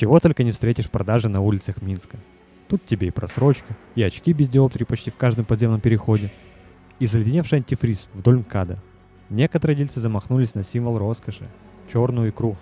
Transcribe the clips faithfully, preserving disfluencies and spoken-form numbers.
Чего только не встретишь в продаже на улицах Минска. Тут тебе и просрочка, и очки без диоптрии почти в каждом подземном переходе, и заледеневший антифриз вдоль МКАДа. Некоторые дельцы замахнулись на символ роскоши – черную икру.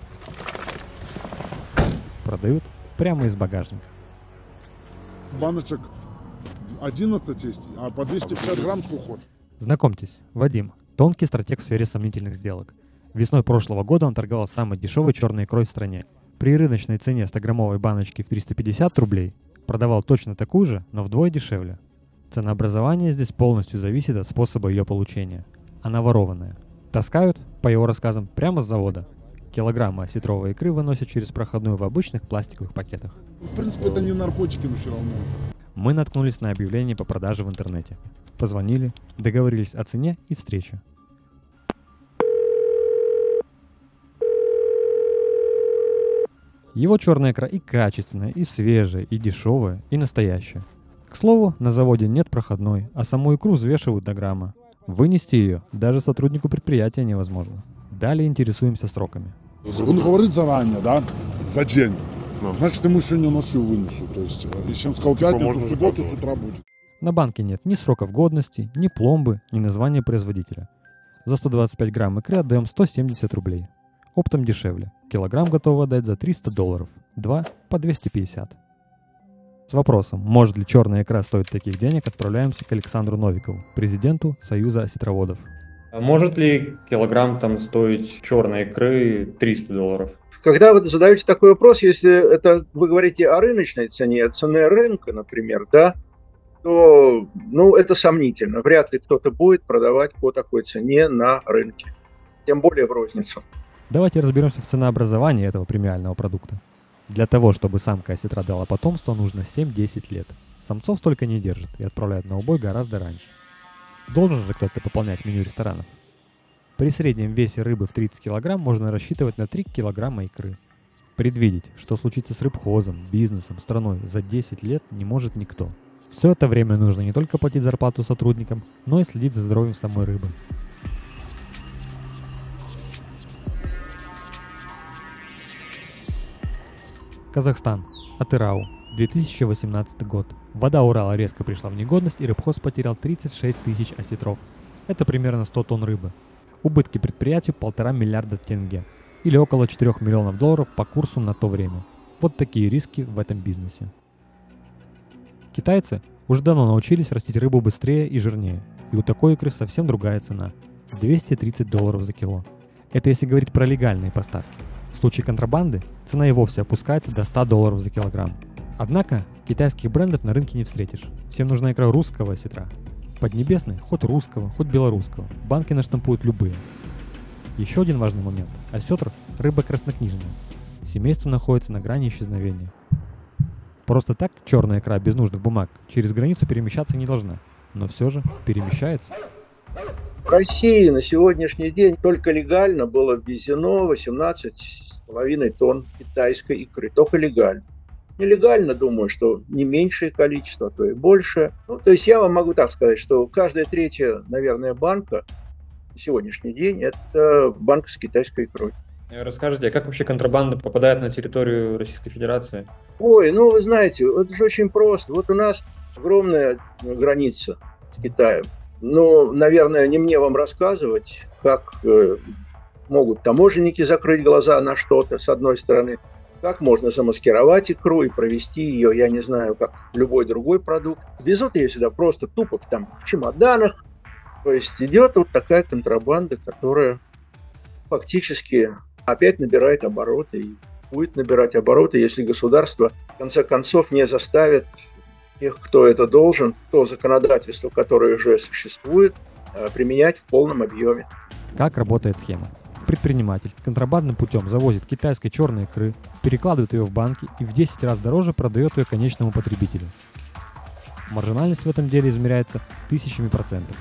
Продают прямо из багажника. Баночек одиннадцать есть, а по двести пятьдесят грамм сколько хочешь. Знакомьтесь, Вадим, тонкий стратег в сфере сомнительных сделок. Весной прошлого года он торговал самой дешевой черной икрой в стране. При рыночной цене ста-граммовой баночки в триста пятьдесят рублей продавал точно такую же, но вдвое дешевле. Ценообразование здесь полностью зависит от способа ее получения. Она ворованная. Таскают, по его рассказам, прямо с завода. Килограммы осетровой икры выносят через проходную в обычных пластиковых пакетах. В принципе, это не наркотики, но все равно. Мы наткнулись на объявление по продаже в интернете. Позвонили, договорились о цене и встрече. Его черная икра и качественная, и свежая, и дешевая, и настоящая. К слову, на заводе нет проходной, а саму икру взвешивают до грамма. Вынести ее даже сотруднику предприятия невозможно. Далее интересуемся сроками. Он говорит заранее, да, за день. No. Значит, ему еще не ночью вынесу. То есть, если он сказал пятницу, в субботу с утра будет. На банке нет ни сроков годности, ни пломбы, ни названия производителя. За сто двадцать пять грамм икры отдаем сто семьдесят рублей. Оптом дешевле. Килограмм готовы отдать за триста долларов. Два по двести пятьдесят. С вопросом, может ли черная икра стоить таких денег, отправляемся к Александру Новикову, президенту Союза осетроводов. А может ли килограмм там стоить черной икры триста долларов? Когда вы задаете такой вопрос, если это вы говорите о рыночной цене, о цене рынка, например, да, то ну, это сомнительно. Вряд ли кто-то будет продавать по такой цене на рынке, тем более в розницу. Давайте разберемся в ценообразовании этого премиального продукта. Для того, чтобы самка осетра дала потомство, нужно семь-десять лет. Самцов столько не держат и отправляют на убой гораздо раньше. Должен же кто-то пополнять меню ресторанов. При среднем весе рыбы в тридцать килограмм можно рассчитывать на три килограмма икры. Предвидеть, что случится с рыбхозом, бизнесом, страной за десять лет не может никто. Все это время нужно не только платить зарплату сотрудникам, но и следить за здоровьем самой рыбы. Казахстан. Атырау. две тысячи восемнадцатый год. Вода Урала резко пришла в негодность, и рыбхоз потерял тридцать шесть тысяч осетров. Это примерно сто тонн рыбы. Убытки предприятию полтора миллиарда тенге. Или около четырёх миллионов долларов по курсу на то время. Вот такие риски в этом бизнесе. Китайцы уже давно научились растить рыбу быстрее и жирнее. И у такой икры совсем другая цена. двести тридцать долларов за кило. Это если говорить про легальные поставки. В случае контрабанды цена и вовсе опускается до ста долларов за килограмм. Однако китайских брендов на рынке не встретишь. Всем нужна икра русского осетра. В Поднебесной хоть русского, хоть белорусского. Банки наштампуют любые. Еще один важный момент. Осетр – рыба краснокнижная. Семейство находится на грани исчезновения. Просто так черная икра без нужных бумаг через границу перемещаться не должна. Но все же перемещается. В России на сегодняшний день только легально было ввезено восемнадцать с половиной тонн китайской икры. Только легально. Нелегально, думаю, что не меньшее количество, а то и больше. Ну, то есть я вам могу так сказать, что каждая третья, наверное, банка на сегодняшний день – это банка с китайской икрой. Расскажите, а как вообще контрабанда попадает на территорию Российской Федерации? Ой, ну вы знаете, это же очень просто. Вот у нас огромная граница с Китаем. Ну, наверное, не мне вам рассказывать, как э, могут таможенники закрыть глаза на что-то, с одной стороны, как можно замаскировать икру и провести ее, я не знаю, как любой другой продукт. Везут ее сюда просто тупо там в чемоданах. То есть идет вот такая контрабанда, которая фактически опять набирает обороты и будет набирать обороты, если государство в конце концов не заставит тех, кто это должен, то законодательство, которое уже существует, применять в полном объеме. Как работает схема? Предприниматель контрабандным путем завозит китайской черной икры, перекладывает ее в банки и в десять раз дороже продает ее конечному потребителю. Маржинальность в этом деле измеряется тысячами процентов.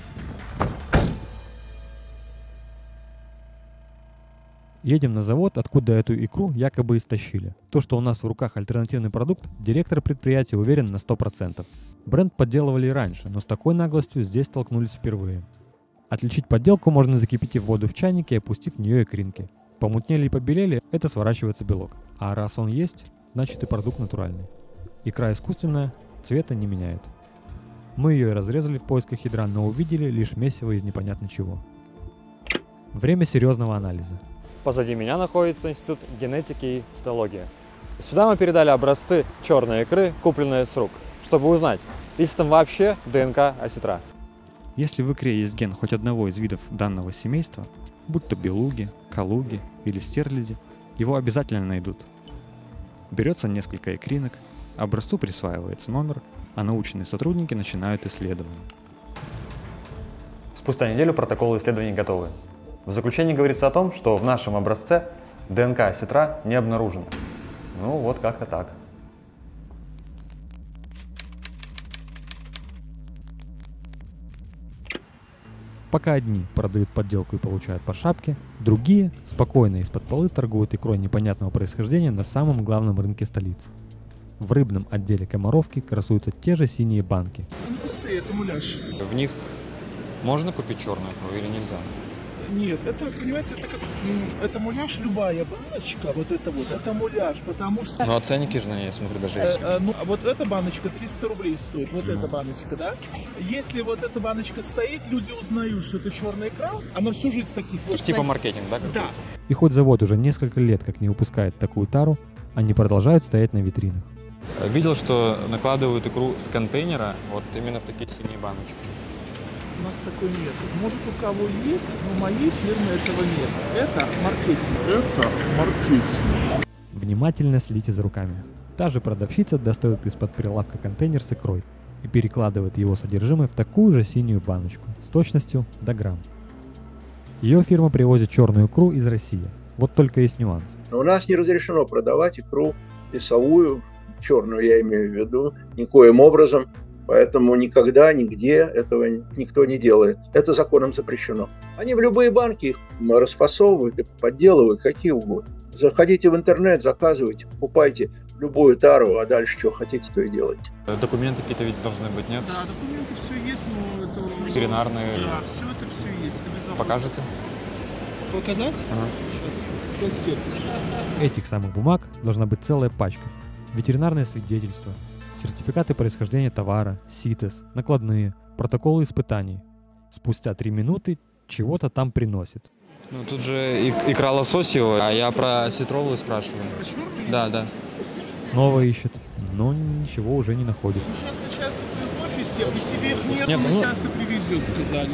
Едем на завод, откуда эту икру якобы истощили. То, что у нас в руках альтернативный продукт, директор предприятия уверен на сто процентов. Бренд подделывали и раньше, но с такой наглостью здесь столкнулись впервые. Отличить подделку можно, закипятив воду в чайнике и опустив в нее икринки. Помутнели и побелели – это сворачивается белок. А раз он есть, значит и продукт натуральный. Икра искусственная, цвета не меняет. Мы ее и разрезали в поисках ядра, но увидели лишь месиво из непонятно чего. Время серьезного анализа. Позади меня находится Институт генетики и цитологии. Сюда мы передали образцы черной икры, купленные с рук, чтобы узнать, есть там вообще ДНК осетра. Если в икре есть ген хоть одного из видов данного семейства, будь то белуги, калуги или стерляди, его обязательно найдут. Берется несколько икринок, образцу присваивается номер, а научные сотрудники начинают исследование. Спустя неделю протоколы исследований готовы. В заключении говорится о том, что в нашем образце ДНК осетра не обнаружено. Ну вот как-то так. Пока одни продают подделку и получают по шапке, другие спокойно из-под полы торгуют икрой непонятного происхождения на самом главном рынке столицы. В рыбном отделе Комаровки красуются те же синие банки. Они пустые, это муляж. В них можно купить черную икру или нельзя? Нет, это, понимаете, это как это муляж, любая баночка, вот это вот, это муляж, потому что... Ну а ценники же на ней, я смотрю, даже э, есть. э, ну, вот эта баночка триста рублей стоит, вот Mm. эта баночка, да? Если вот эта баночка стоит, люди узнают, что это черная икра, она всю жизнь таких вот... Типа маркетинг, да? Да. И хоть завод уже несколько лет как не выпускает такую тару, они продолжают стоять на витринах. Видел, что накладывают икру с контейнера вот именно в такие синие баночки. У нас такой нет. Может, у кого есть, но в моей фирме этого нет. Это маркетинг. Это маркетинг. Внимательно следите за руками. Та же продавщица достает из-под прилавка контейнер с икрой и перекладывает его содержимое в такую же синюю баночку с точностью до грамм. Ее фирма привозит черную икру из России. Вот только есть нюанс. Но у нас не разрешено продавать икру весовую, черную я имею в виду, никоим образом. Поэтому никогда, нигде этого никто не делает. Это законом запрещено. Они в любые банки их расфасовывают и подделывают, какие угодно. Заходите в интернет, заказывайте, покупайте любую тару, а дальше что хотите, то и делайте. Документы какие-то ведь должны быть, нет? Да, документы все есть, но это... Ветеринарные. Да, все это все есть. Это без вопросов. Покажете? Показать? Ага. Сейчас. пять секунд. Этих самых бумаг должна быть целая пачка. Ветеринарное свидетельство, сертификаты происхождения товара, СИТЭС, накладные, протоколы испытаний. Спустя три минуты чего-то там приносит. Ну тут же ик- икра лососевая, а я про осетровую спрашиваю. Да, да. Снова ищет, но ничего уже не находит. Ну, сейчас начальство в офисе, при себе их нет, Нет, ну- начальство привезет, сказали.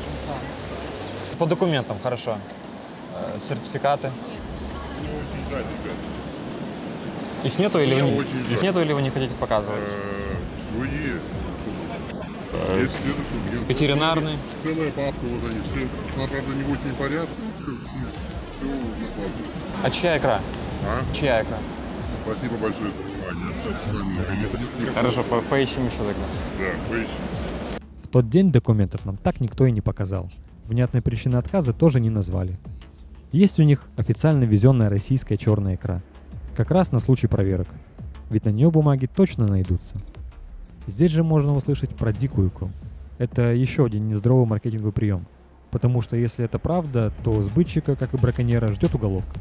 По документам, хорошо. Э, сертификаты. Очень жаль, ребят. Их нету или, Мне вы, очень их жаль. нету или вы не хотите показывать? Все есть. Есть все документы. Ветеринарный. Целая папка, вот они все. Она, правда, не в очень порядке. Все, все, все накладывают. А чья икра? А? Чья икра? Спасибо большое за внимание. Общаться с вами наконец. Хорошо, по- поищем еще тогда. Да, поищем. В тот день документов нам так никто и не показал. Внятной причины отказа тоже не назвали. Есть у них официально везенная российская черная икра. Как раз на случай проверок. Ведь на нее бумаги точно найдутся. Здесь же можно услышать про дикую икру. Это еще один нездоровый маркетинговый прием. Потому что если это правда, то сбытчика, как и браконьера, ждет уголовка.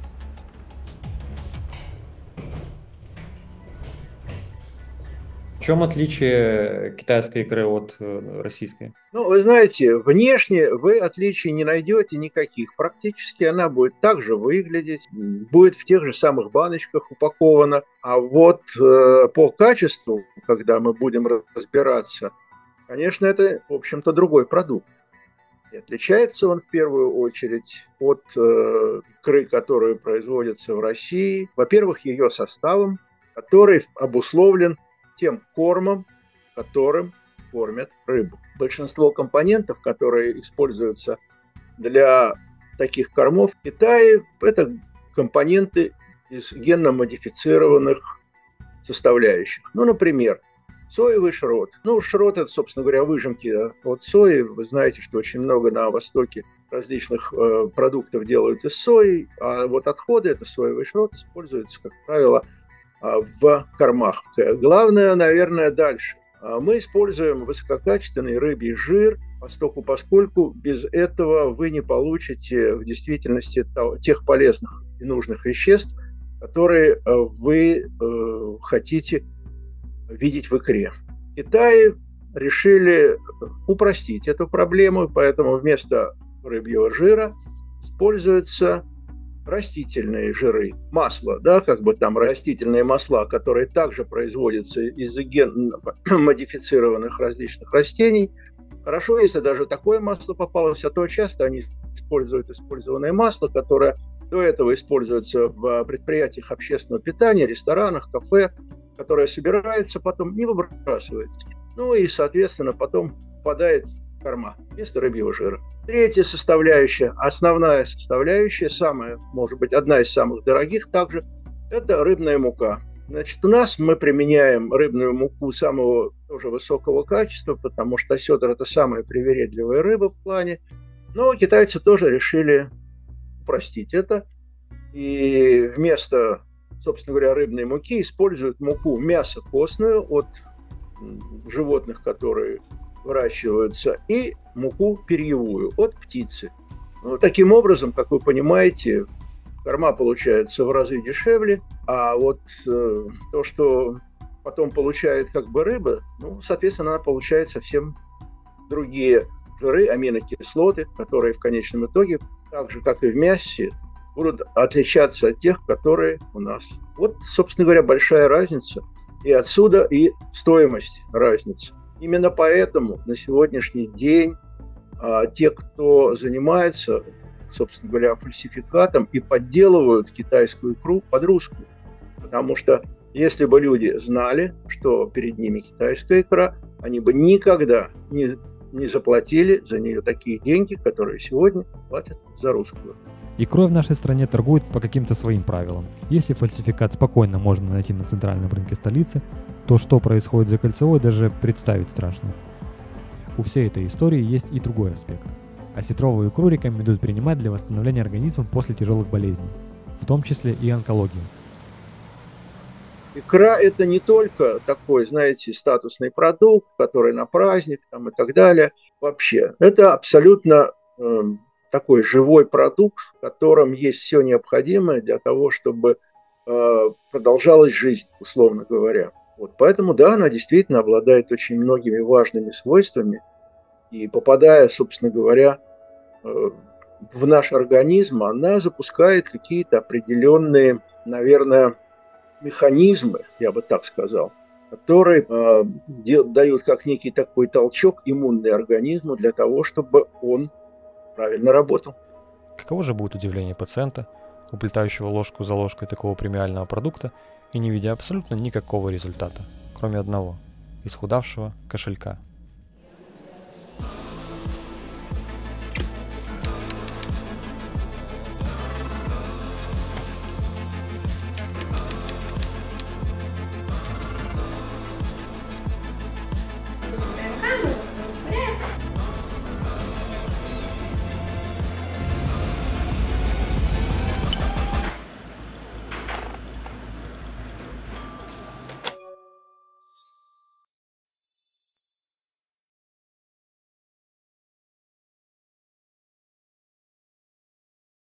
В чем отличие китайской икры от э, российской? Ну, вы знаете, внешне вы отличий не найдете никаких. Практически она будет так же выглядеть, будет в тех же самых баночках упакована. А вот э, по качеству, когда мы будем разбираться, конечно, это, в общем-то, другой продукт. И отличается он в первую очередь от э, икры, которая производится в России. Во-первых, ее составом, который обусловлен тем кормом, которым кормят рыбу. Большинство компонентов, которые используются для таких кормов в Китае, это компоненты из генно-модифицированных составляющих. Ну, например, соевый шрот. Ну, шрот – это, собственно говоря, выжимки от сои. Вы знаете, что очень много на Востоке различных э, продуктов делают из сои, а вот отходы – это соевый шрот, используется, как правило, в кормах. Главное, наверное, дальше. Мы используем высококачественный рыбий жир, поскольку, поскольку без этого вы не получите в действительности тех полезных и нужных веществ, которые вы э, хотите видеть в икре. В Китае решили упростить эту проблему, поэтому вместо рыбьего жира используются растительные жиры, масло, да, как бы там растительные масла, которые также производятся из ген-модифицированных различных растений. Хорошо, если даже такое масло попалось, а то часто они используют использованное масло, которое до этого используется в предприятиях общественного питания, ресторанах, кафе, которое собирается, потом не выбрасывается. Ну и, соответственно, потом попадает в корма вместо рыбьего жира. Третья составляющая, основная составляющая, самая, может быть, одна из самых дорогих также, это рыбная мука. Значит, у нас мы применяем рыбную муку самого тоже высокого качества, потому что осетр – это самая привередливая рыба в плане. Но китайцы тоже решили упростить это. И вместо, собственно говоря, рыбной муки используют муку мясокостную от животных, которые выращиваются, и муку перьевую от птицы. Ну, таким образом, как вы понимаете, корма получается в разы дешевле, а вот э, то, что потом получает как бы рыба, ну, соответственно, она получает совсем другие жиры, аминокислоты, которые в конечном итоге, так же, как и в мясе, будут отличаться от тех, которые у нас. Вот, собственно говоря, большая разница. И отсюда и стоимость разницы. Именно поэтому на сегодняшний день а, те, кто занимается, собственно говоря, фальсификатом и подделывают китайскую икру под русскую. Потому что если бы люди знали, что перед ними китайская икра, они бы никогда не, не заплатили за нее такие деньги, которые сегодня платят за русскую. Икрой в нашей стране торгуют по каким-то своим правилам. Если фальсификат спокойно можно найти на центральном рынке столицы, то что происходит за кольцевой, даже представить страшно. У всей этой истории есть и другой аспект. Осетровую икру рекомендуют принимать для восстановления организма после тяжелых болезней, в том числе и онкологии. Икра – это не только такой, знаете, статусный продукт, который на праздник там, и так далее. Вообще, это абсолютно э, такой живой продукт, в котором есть все необходимое для того, чтобы э, продолжалась жизнь, условно говоря. Вот, поэтому, да, она действительно обладает очень многими важными свойствами. И попадая, собственно говоря, э, в наш организм, она запускает какие-то определенные, наверное, механизмы, я бы так сказал, которые э, дают как некий такой толчок иммунный организму для того, чтобы он правильно работал. Каково же будет удивление пациента, уплетающего ложку за ложкой такого премиального продукта и не видя абсолютно никакого результата, кроме одного – исхудавшего кошелька.